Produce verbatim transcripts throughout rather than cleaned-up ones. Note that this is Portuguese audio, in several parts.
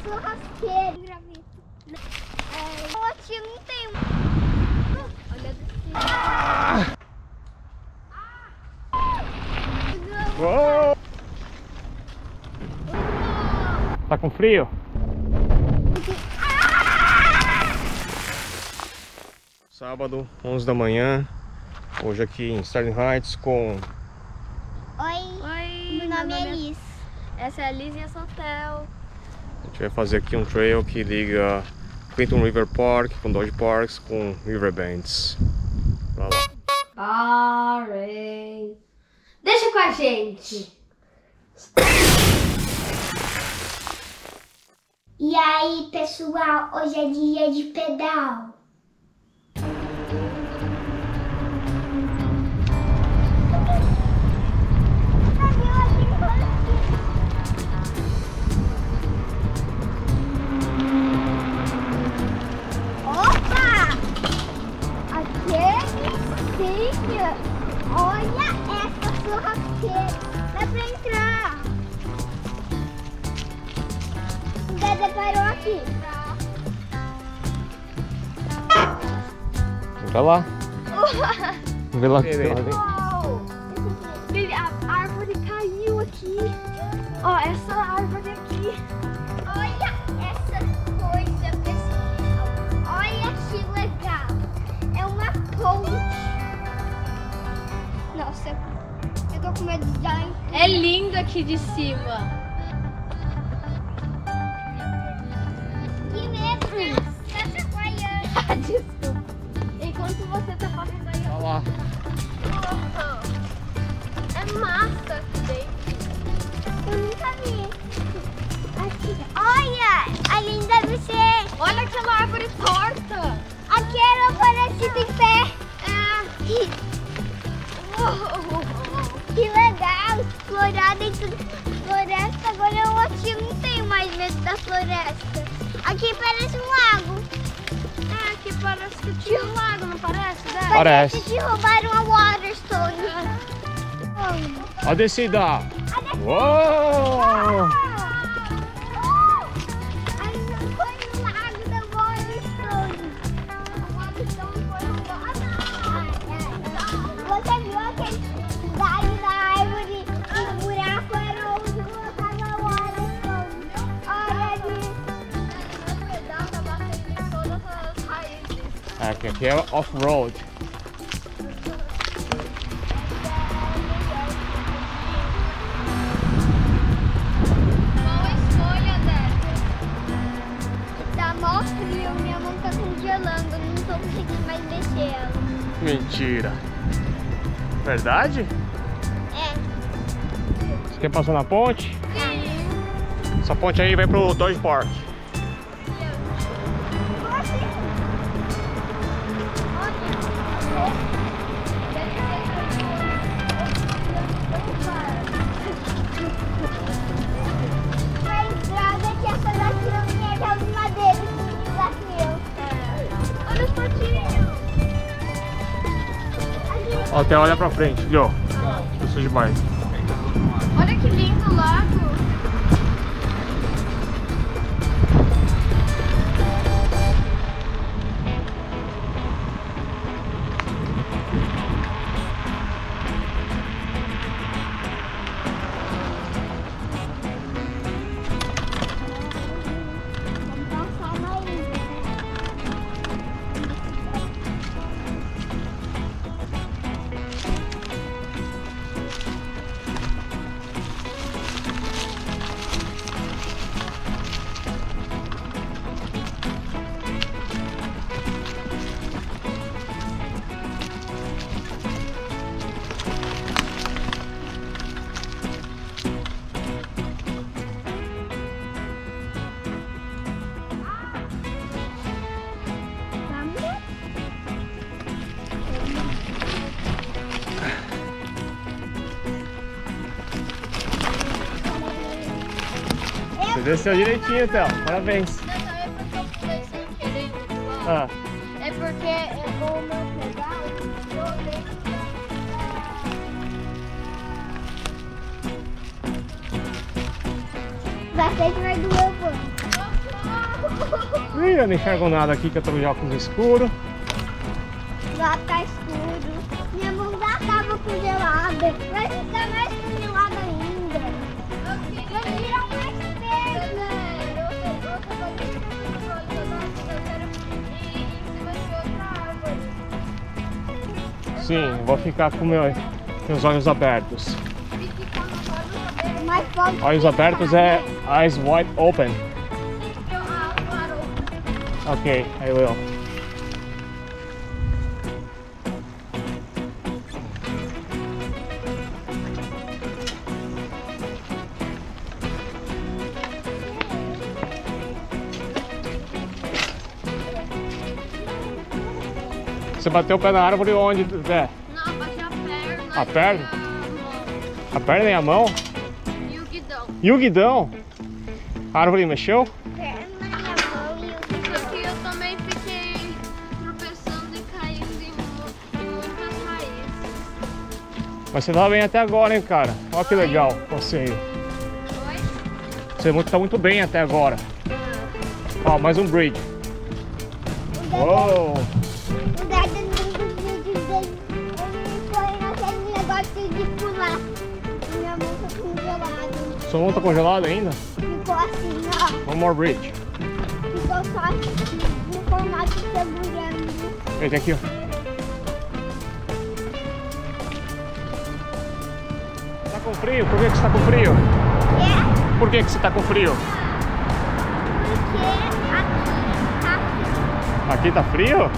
churrasqueira. É, o tia não tem. Olha desse. Ah! Uou! Tá com frio? Sábado, onze da manhã. Hoje aqui em Sterling Heights com... Oi, Oi, meu nome é é Liz. Essa é a Liz e essa é a Tel. A gente vai fazer aqui um trail que liga Clinton River Park com Dodge Parks com Riverbends. Vai lá. Parem. Deixa com a gente. E aí, pessoal, hoje é dia de pedal. Olha essa churrasqueira, dá pra entrar. O Dedé parou aqui. Entra lá. Vê lá. Uau. A árvore caiu aqui. Ó, essa árvore aqui. Olha essa coisa, pessoal. Olha que legal. É uma ponte. Nossa, eu tô com medo de dar. É lindo aqui de cima. Que medo, né? Tá chacoalhando. Desculpa. Enquanto você tá fazendo aí, Olha lá. é massa aqui dentro. Eu nunca vi. Aqui. Olha, ali deve ser. Olha aquela árvore torta. Aqui era parecido em pé. É. Que legal, explorada e tudo. Floresta, agora eu acho que não tenho mais medo da floresta. Aqui parece um lago. É, aqui parece que tinha um lago, não parece, né? Parece. que roubaram a Waterstone. Olha a descida. Uou! Aí não foi no lago da Waterstone. A Waterstone foi roubada. Você viu aquele galho da árvore e o buraco era onde colocava a Waterstone. Olha ali. Dá pra bater em todas as raízes. Aqui, aqui é off-road. Qual a escolha dessa? Tá mó frio, minha mão tá congelando, eu não tô conseguindo mais mexer ela. Mentira. Verdade? É. Você quer passar na ponte? Essa ponte aí vai pro Dodge Park. A estrada que essa daqui não tinha aquelas madeiras que desafio. Olha os patinhos. Ó, até olha pra frente, filho. Isso demais. Olha que lindo o lago. Vamos passar na ilha. Você desceu direitinho, Théo. Parabéns. Não, não é porque eu pulei sem querer do lado. Ah, É porque eu vou no pedal e eu olhei. Bastante vai doer o banco. Ih, eu não enxergo nada aqui que eu tô de óculos escuro. Lá tá escuro. Minha mão já tava congelada. Vai ficar mais congelada ainda. Vai virar mais perto. Sim, vou ficar com meu, meus olhos abertos. Mas pode Olhos abertos é eyes wide open. Ok, I will. Você bateu o pé na árvore onde, Zé? Não, bati a perna. A perna? e a mão. A perna e a mão? E o guidão. E o guidão? A árvore mexeu? perna e a mão e o Só que eu também fiquei tropeçando e caindo em, mu- em muitas raízes. Mas você tá bem até agora, hein, cara? Olha que legal o passeio. Oi? Você muito- tá muito bem até agora. Ó, mais um bridge. Uou! O Dada nos vídeos dele, ele foi naquele negócio de pular. Minha mão tá congelada. Sua mão tá congelada ainda? Ficou assim, ó. One more bridge. Ficou só no formato de segurando. Esse aqui, ó. Tá com frio? Por que, que você tá com frio? É? Por que, que você tá com frio? Porque aqui tá frio. Aqui tá frio? Eu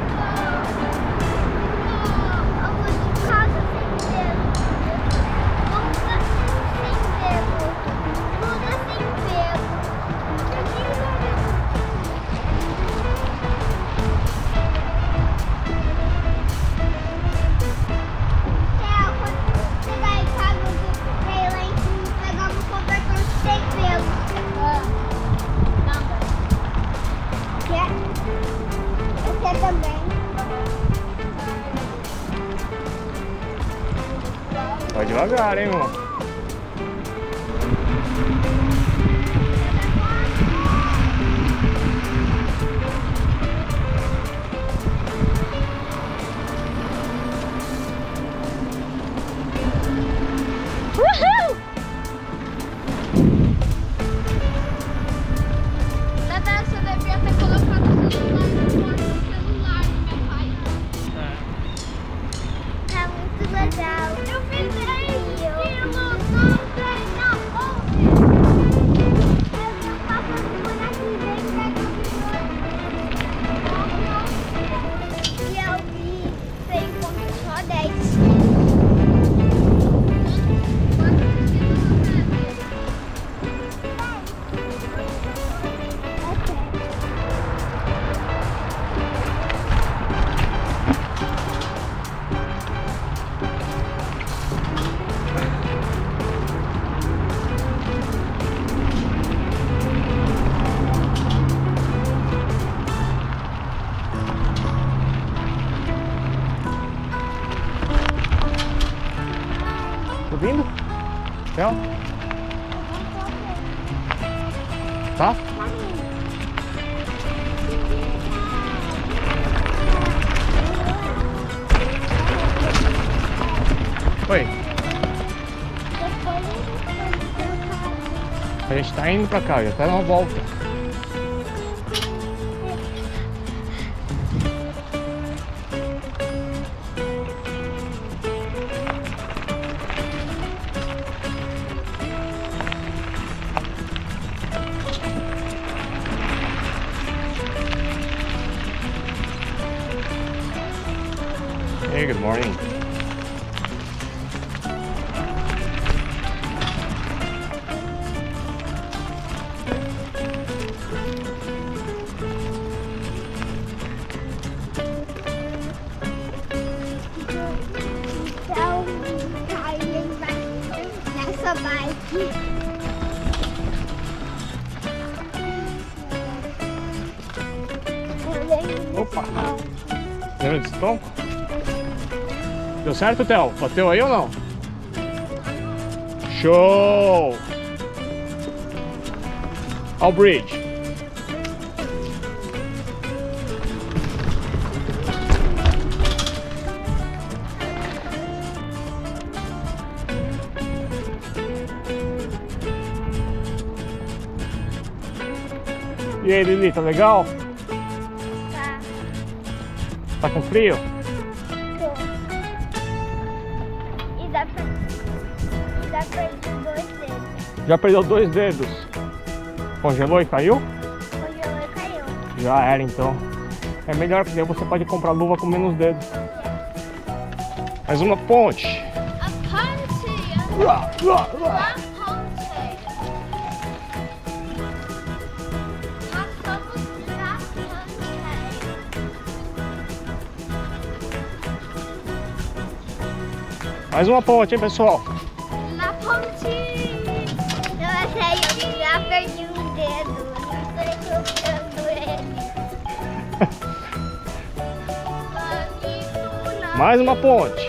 vou de casa sem dedo. Nunca sem dedo. Tudo é sem dedo. É, quando chegar em casa, eu vou lá em cima pegar um cobertor sem pelo. Quer? Você também. Vai devagar, hein, irmão? Dada, você devia ter colocado o celular no porta do celular do meu pai. Tá muito legal. Eu fiz isso. Não, eu faço semana que vem pra e eu vi sem ponto só dez. Subindo? Tchau. Tá? Oi. A gente tá indo pra cá, já tá na volta. Hey, good morning. Então, aí ele vai nessa bike. Opa! Lembra desse tom? Deu certo, Theo? Bateu aí ou não? Show! Olha o bridge. E aí, Lili, tá legal? Tá. Tá com frio? Tô. E dá pra... Já perdi dois dedos. Já perdeu dois dedos? Congelou e caiu? Congelou e caiu. Já era, então. É melhor, porque aí você pode comprar luva com menos dedos. Mais uma ponte. A ponte! Uá, uá, uá. A ponte! Passamos pra ponte. Mais uma ponte, hein, pessoal? Na ponte! Nossa, eu já perdi um dedo. Não estou procurando ele. Mais uma ponte.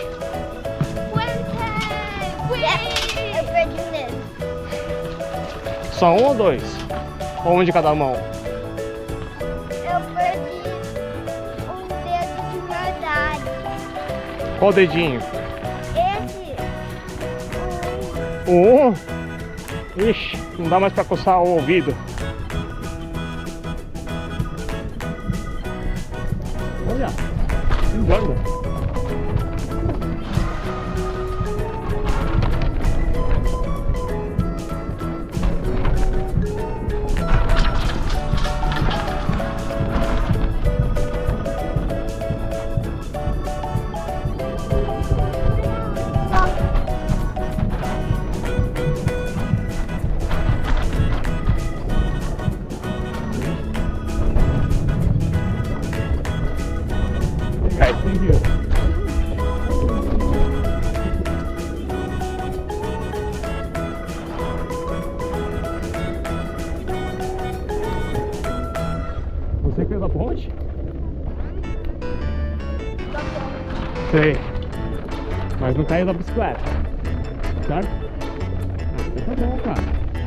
Eu perdi um dedo. Só um ou dois? Ou um de cada mão? Eu perdi um dedo de verdade. Qual dedinho? Esse. Um. Ixi, não dá mais pra coçar o ouvido. Olha, engano. Cai comigo. Você caiu da ponte? Sei. Mas não caiu da bicicleta. Certo? Ah, tá bom, cara.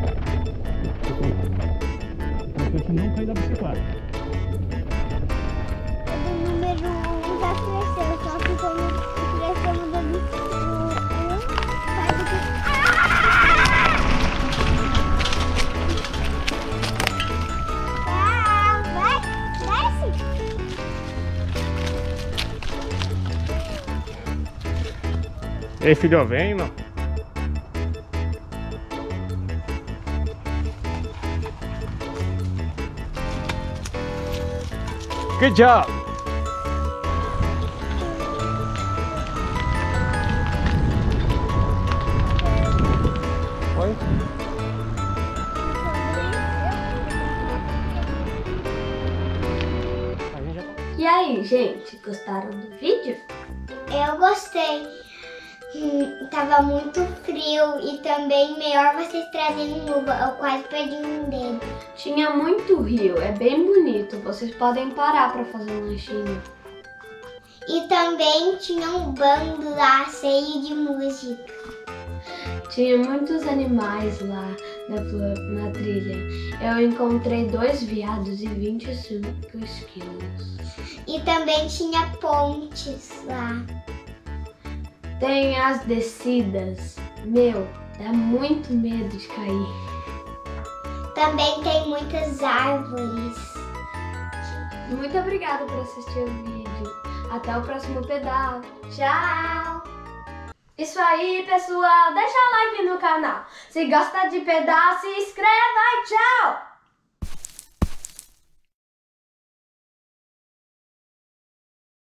O importante é não cair da bicicleta. O número um já cresceu, só que quando cresceu no do um, sai do que... Ah, vai, desce. Ei, filho, vem, mano. Good job. Oi? A gente já tá... E aí, gente, gostaram do vídeo? Eu gostei. Hum, tava muito frio e também melhor vocês trazerem luva. Eu quase perdi um dedo. Tinha muito rio, é bem bonito. Vocês podem parar pra fazer um lanchinho. E também tinha um bando lá cheio de música. Tinha muitos animais lá na, na trilha. Eu encontrei dois veados e vinte e cinco esquilos. E também tinha pontes lá. Tem as descidas. Meu, dá muito medo de cair. Também tem muitas árvores. Muito obrigada por assistir o vídeo. Até o próximo pedal. Tchau! Isso aí, pessoal. Deixa o like no canal. Se gosta de pedal, se inscreva e tchau!